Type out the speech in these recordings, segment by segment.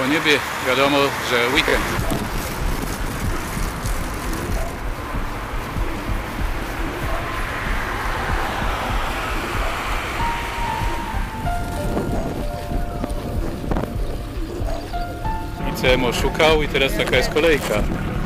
po niebie, wiadomo, że weekend. I CMO szukał i teraz taka jest kolejka.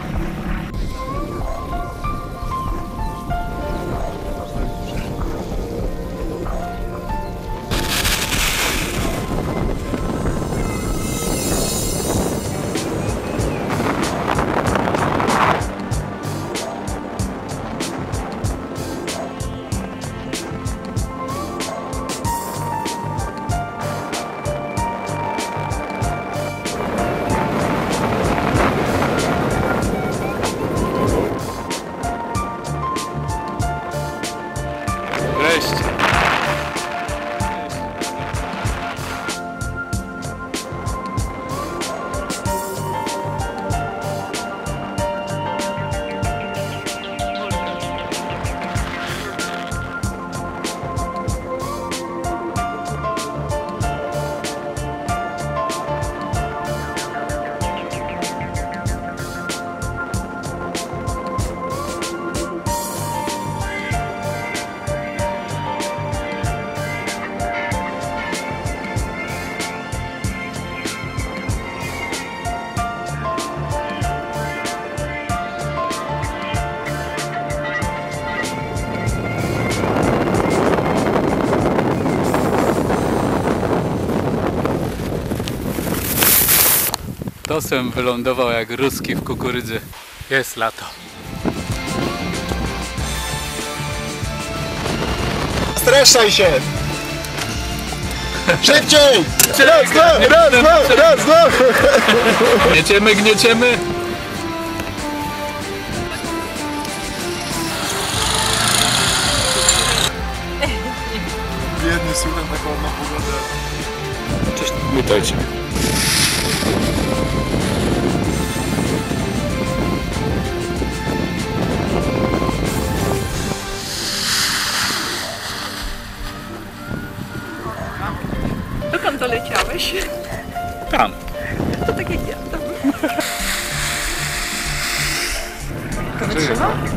Tosem wylądował jak ruski w kukurydzy. Jest lato. Streszczaj się! Szybciej! Raz, dwa! Gnieciemy, gnieciemy! Biedny, słucham taką ładną pogodę. Cześć, witajcie. Dokąd doleciałeś? Tam. To tak jak ja. To wytrzyma?